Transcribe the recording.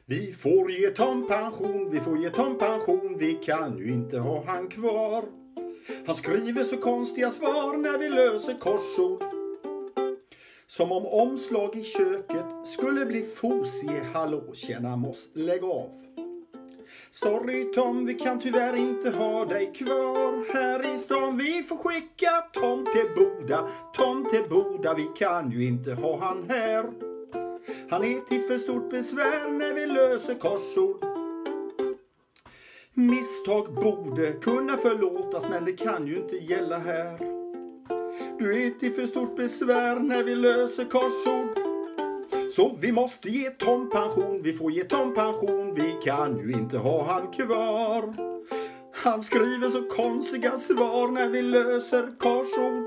Vi får ge Tom pension, vi får ge Tom pension, vi kan ju inte ha han kvar. Han skriver så konstiga svar när vi löser korsord. Som om omslag i köket skulle bli fosie. Hallå, tjena moss, lägg av. Sorry Tom, vi kan tyvärr inte ha dig kvar här i stan. Vi får skicka Tom till Boda, vi kan ju inte ha han här. Han är till för stort besvär när vi löser korsord. Misstag borde kunna förlåtas, men det kan ju inte gälla här. Du är till för stort besvär när vi löser korsord. Så vi måste ge Tom pension, vi får ge Tom pension, vi kan ju inte ha han kvar. Han skriver så konstiga svar när vi löser korsord.